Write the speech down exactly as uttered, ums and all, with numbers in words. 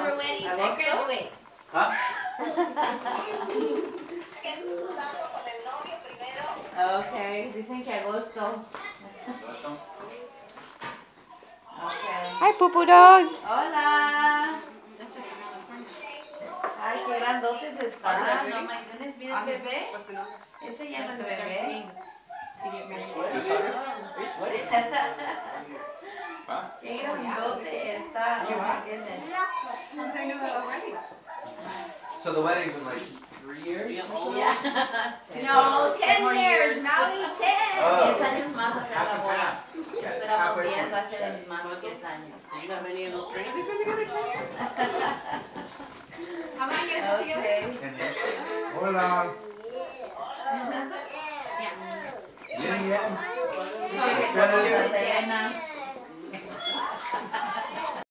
your wedding? I graduate. Huh? Okay, dicen que agosto. Okay. Hi, Poo Poo Dog. Hola. Ay, qué grandotes están. No, my goodness, mira el bebé. Ese ya no es bebé. Qué grandote está. Oh my goodness. So the wedding's in like three years? Yeah. No, ten years. Maui, ten. Diez años más hasta la boda. Esperamos diez, va a ser en más de diez años. How many years together? ten years. Hola.